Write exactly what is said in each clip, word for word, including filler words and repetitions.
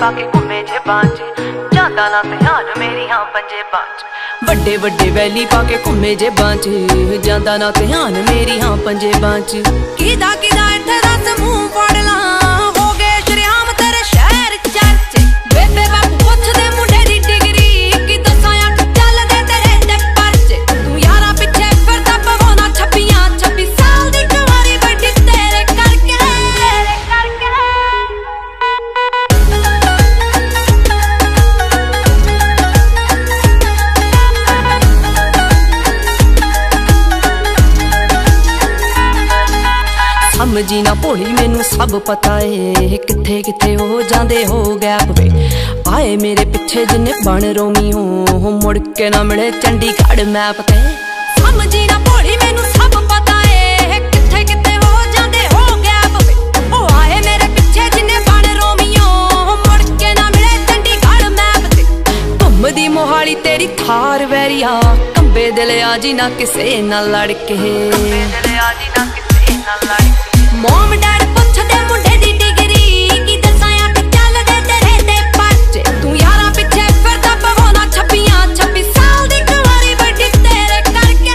पाके घूमे जे बांच जांदा ना ध्यान मेरियां पंजे बांच वड्डे वड्डे वैली पाके घूमे जे बांच जांदा ना ध्यान मेरियां पंजे बांच कीदा कीदा इत्थे दस मूंह फड़ ला हो गए शरेआम तेरे शहर चर्च बेबे बापू पुछदे मुंडे दी डिग्री कि दसां अठ चलदे तेरे ते परचे तू यारा पिछे फिरदा पवाउंदा छब्बियां छब्बी साल दी कुंवारी बड़ी तेरे करके करके समझी ना भोली मैनू सब पता है किथे किथे हो जांदे हो गैप वे आए मेरे पिछे जिन्ने बन रोमी हो मुड़ के ना मिले चंडीगढ़ मैप ते समझी ना भोली मैनू सब पता है किथे किथे हो जांदे हो गैप वे ओ आए मेरे पिछे जिन्ने बन रोमी हो मुड़ के ना मिले चंडीगढ़ मैप ते घुमदी मोहाली तेरी थार वैरिया कंबे दिल आजी ना किसे ना लड़ के कंबे दिल आजी ना किसे ना लड़ के मोम डैड पुछदे मुंडे दी डिग्री कि दसां अठ चलदे तेरे ते परचे तू यारा पिछे फिरदा पवाउंदा छब्बियां छब्बी साल दी कुंवारी बड़ी तेरे करके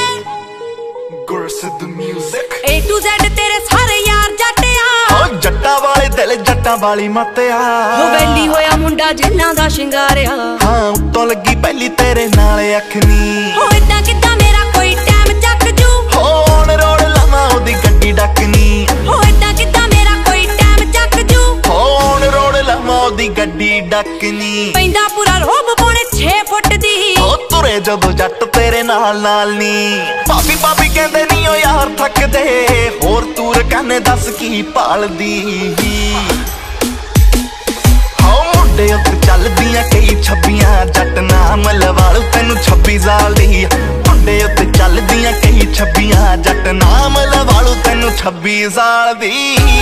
गुरसिद म्यूजिक ए टू ज़ेड तेरे सारे यार जट्टिया ओ जट्टा वाले दिल जट्टा वाली मत्तिया हो वैली होया मुंडा जिन्ना दा शिंगारिया हां उत्तों लगी पहली तेरे नाल अखनी हो इदां किदां मेरा कोई टाइम चक जू हो ऑन रोड लावां ओदी गड्डी डकनी हो इदां किदां मेरा कोई टाइम चक जू हो ऑन रोड लावां ओदी गड्डी डकनी पैंदा पूरा रोब पौने छे फुट दी हो तुरे जदों जट तेरे नाल नाल नी भाभी भाभी कहंदे नी ओ यार थकदे होर तूर कहने दस की भालदी मुंडे उत्ते चलदियां कई छब्बियां जट नाम लवालू तैनू छब्बी साल दी मुंडे उत्ते चलदियां कई छब्बियां जट नाम लवालू तैनू छब्बी साल दी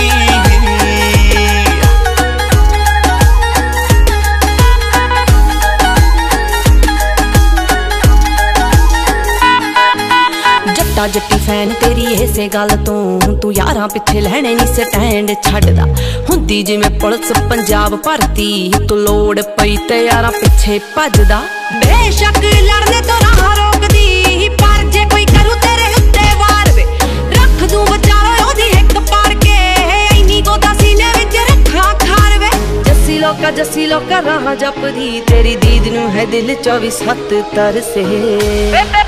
जट्टा जट्टी फैन तेरी इसे गल तू तू यारां पिछे लैणे नी स्टैंड छड्डदा हुंदी जिवें पुलिस पंजाब भरती तू लोड़ पई ते यारां पिछे भजदा बेशक लड़ने तो राह रोकदी पर जे कोई करू तेरे उत्ते वार वे रख दूं बचालो ओदी हिक पार के इन्नी गोदा सीने विच रखा खार वे जस्सी लोका जस्सी लोका राह जपदी तेरी दीद नूं है दिल चौबी सत्त तरसे।